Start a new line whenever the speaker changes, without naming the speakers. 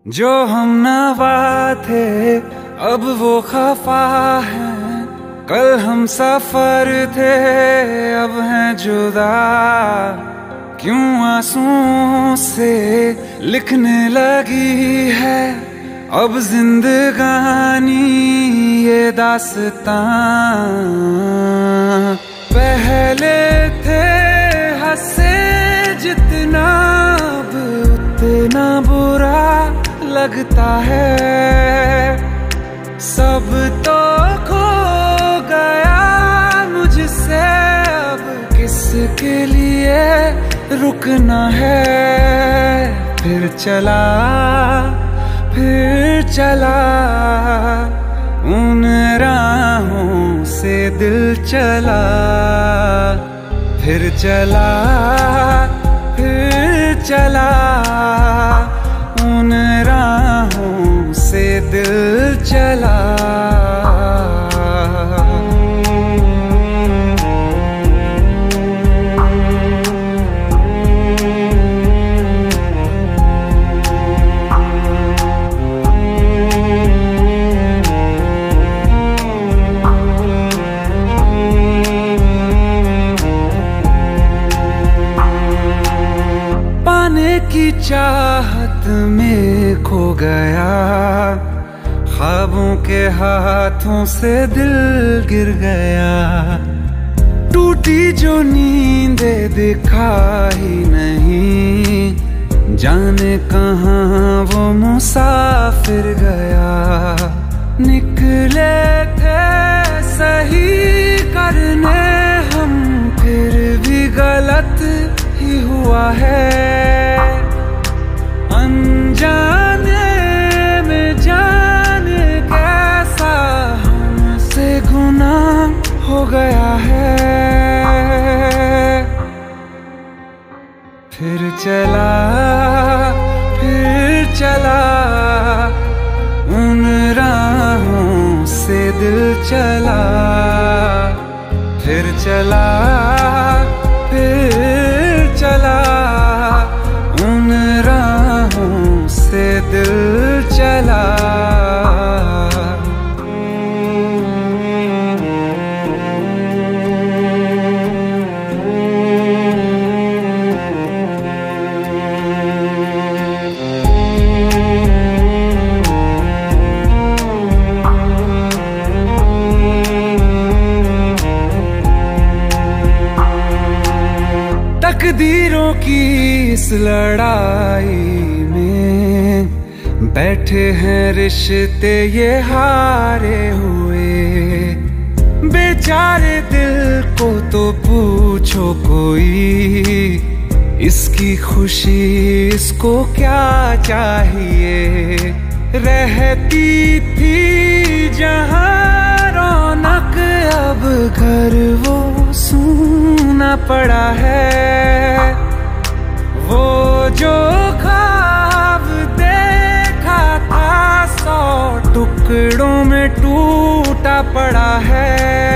जो हम नवा थे अब वो खफा है, कल हम सफर थे अब हैं जुदा। क्यों आंसुओं से लिखने लगी है अब जिंदगानी ये दास्तां। पहले थे हंसे जितना अब उतना बुरा लगता है। सब तो खो गया मुझसे अब किसके लिए रुकना है। फिर चला उन राहों से दिल चला। फिर चला उन राहों से दिल चला। की चाहत में खो गया, ख्वाबों के हाथों से दिल गिर गया। टूटी जो नींदे दिखा ही नहीं, जाने कहाँ वो मुसाफिर गया। निकले थे सही करने हम, फिर भी गलत ही हुआ है। अनजाने में जाने कैसा हमसे गुनाह हो गया है। फिर चला उन राहों से दिल चला। फिर चला उन राहों से दिल चला। तकदीरों की इस लड़ाई में बैठे हैं रिश्ते ये हारे हुए। बेचारे दिल को तो पूछो कोई, इसकी खुशी इसको क्या चाहिए। रहती थी जहां रौनक अब घर वो सूना पड़ा है। वो जो ख्वाब देखा था 100 टुकड़ों में टूटा पड़ा है।